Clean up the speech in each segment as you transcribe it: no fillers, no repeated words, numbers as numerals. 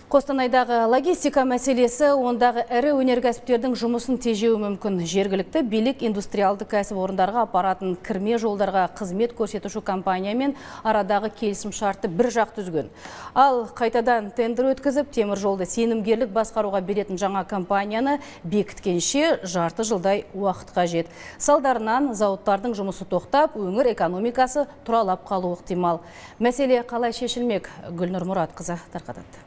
Қостанайдағы логистика мәселесі ондағы ірі өнеркәсіптердің жұмысын тежеуі мүмкін. Жергілікті билік индустриалды кәсіпорындарға апаратын кірме жолдарға қызмет көрсетуші компаниямен арадағы келісім шартты бір жақ түзген. Ал қайтадан тендер өткізіп, темір жолды сенімгерлік басқаруға беретін жаңа компанияны бекіткенше жарты жылдай уақыт қажет. Салдарынан зауыттардың жұмысы тоқтап, өңір экономикасы тұралап қалуы ықтимал. Мәселе қалай шешілмек? Гүлнұр Мұратқызы тарқатады.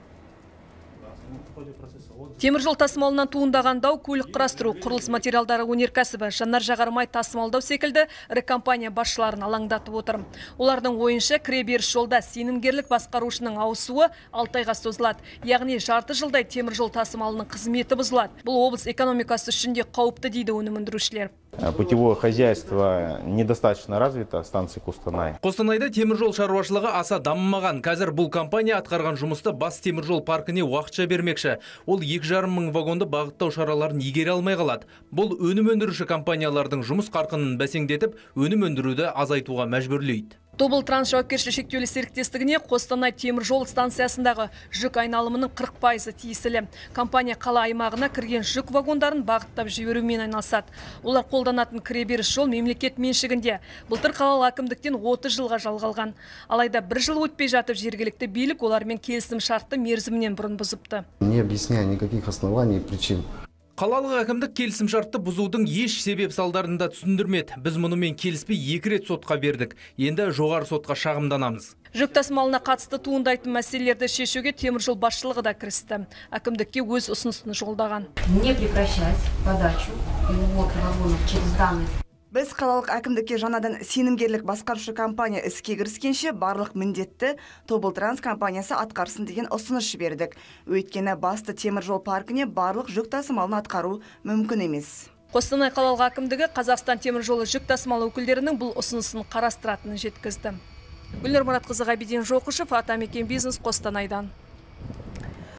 Темір жол тасымалынан туындаған дау көлік құрастыру, құрылыс материалдары өнеркәсібі, жанар-жағармай тасымалдау секілді ірі компания басшыларын алаңдатып отыр. Олардың ойынша кіреберіс жолда сенімгерлік басқарушының ауысуы 6 айға созылады. Яғни жарты жылдай темір жол тасымалының қызметі бұзылады. Бұл облыс экономикасы үшін де қауіпті дейді өнім өндірушілер. Путевое хозяйство недостаточно развито станции Костанай. Қостанайда темір жол шаруашылығы аса дамымаған. Қазір бұл компания атқарған жұмысты бас темір жол паркіне уақытша бермекші. Ол 2,5 мың вагонды бағыттау шараларын игере алмай қалады. Бұл өнім өндіруші компаниялардың жұмыс қарқынын бәсеңдетіп, өнім өндіруді азайтуға мәжбүрлейді. Тобыл транс жауапкершілігі шектеулі серіктестігіне Қостанай темір жол станциясындағы жүк айналымының 40% тиесілі. Компания қала аймағына кірген жүк вагондарын бағыттап жіберумен айналысады. Олар қолданатын кіреберіс жол мемлекет меншігінде. Былтыр қалалық әкімдіктен 30 жылға жалғалған. Алайда бір жыл өтпей жатып жергілікті билік олармен келісім шартты мерзімінен бұрын бұзыпты. Не объясняя никаких оснований и причин. Қалалық әкімдік келісім шартты бұзудың еш себеп салдарында түсіндірмеді. Біз мұнымен келіспей 2 рет сотқа бердік. Енді жоғары сотқа шағымданамыз. Жүк тасымалына қатысты туындайтын мәселелерді шешуге темір жол басшылығы да кірісті. Әкімдікке өз ұсынысын жолдаған. Не прекращать подачу и увод вагонов через данный. Біз қалалық әкімдікке жаңадан сенімгерлік басқарушы компания іске кіріскенше барлық міндетті Тобыл транс компаниясы атқарсын деген ұсыныс жібердік. Өйткені басты темір жол паркіне барлық жүк тасымалын атқару мүмкін емес. Қостанай қалалық әкімдігі Қазақстан темір жолы жүк тасымалы өкілдерінің бұл ұсынысын қарастыратынын жеткізді. Гүлнұр Мұратқызы, Ғабиден Жоқышев, Атамекен бизнес, Қостанайдан.